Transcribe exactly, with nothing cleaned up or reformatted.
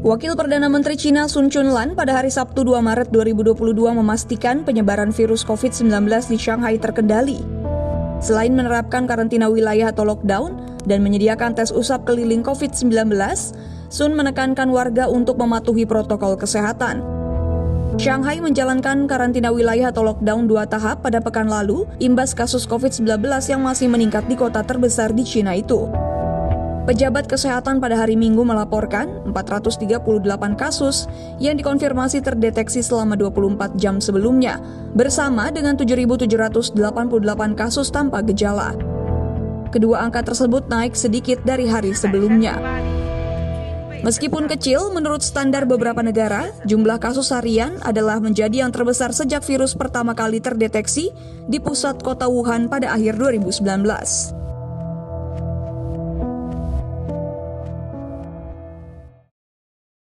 Wakil Perdana Menteri Cina Sun Chunlan pada hari Sabtu dua Maret dua ribu dua puluh dua memastikan penyebaran virus covid sembilan belas di Shanghai terkendali. Selain menerapkan karantina wilayah atau lockdown dan menyediakan tes usap keliling covid sembilan belas, Sun menekankan warga untuk mematuhi protokol kesehatan. Shanghai menjalankan karantina wilayah atau lockdown dua tahap pada pekan lalu, imbas kasus covid sembilan belas yang masih meningkat di kota terbesar di Cina itu. Pejabat kesehatan pada hari Minggu melaporkan empat ratus tiga puluh delapan kasus yang dikonfirmasi terdeteksi selama dua puluh empat jam sebelumnya, bersama dengan tujuh ribu tujuh ratus delapan puluh delapan kasus tanpa gejala. Kedua angka tersebut naik sedikit dari hari sebelumnya. Meskipun kecil, menurut standar beberapa negara, jumlah kasus harian adalah menjadi yang terbesar sejak virus pertama kali terdeteksi di pusat kota Wuhan pada akhir dua ribu sembilan belas.